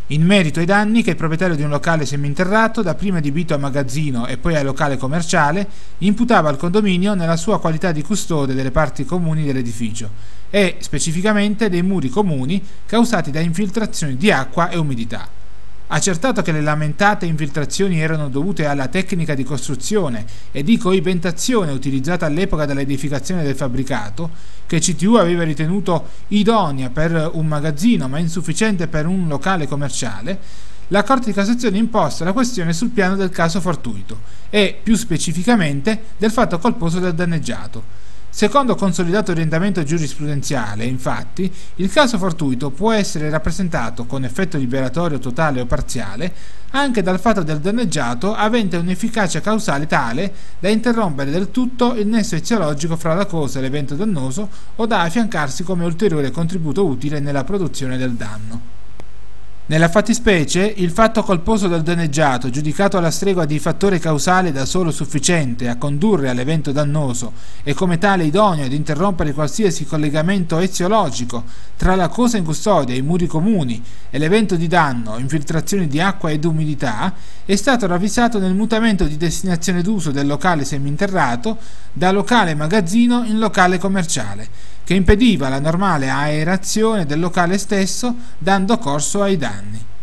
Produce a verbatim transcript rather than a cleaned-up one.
In merito ai danni che il proprietario di un locale seminterrato, dapprima adibito a magazzino e poi a locale commerciale, imputava al condominio nella sua qualità di custode delle parti comuni dell'edificio e, specificamente, dei muri comuni causati da infiltrazioni di acqua e umidità. Accertato che le lamentate infiltrazioni erano dovute alla tecnica di costruzione e di coibentazione utilizzata all'epoca dell'edificazione del fabbricato, che C T U aveva ritenuto idonea per un magazzino ma insufficiente per un locale commerciale, la Corte di Cassazione imposta la questione sul piano del caso fortuito e, più specificamente, del fatto colposo del danneggiato. Secondo consolidato orientamento giurisprudenziale, infatti, il caso fortuito può essere rappresentato, con effetto liberatorio totale o parziale, anche dal fatto del danneggiato avente un'efficacia causale tale da interrompere del tutto il nesso eziologico fra la cosa e l'evento dannoso o da affiancarsi come ulteriore contributo utile nella produzione del danno. Nella fattispecie, il fatto colposo del danneggiato, giudicato alla stregua di fattore causale da solo sufficiente a condurre all'evento dannoso e come tale idoneo ad interrompere qualsiasi collegamento eziologico tra la cosa in custodia, i muri comuni e l'evento di danno, infiltrazioni di acqua ed umidità, è stato ravvisato nel mutamento di destinazione d'uso del locale seminterrato da locale magazzino in locale commerciale, che impediva la normale aerazione del locale stesso, dando corso ai danni.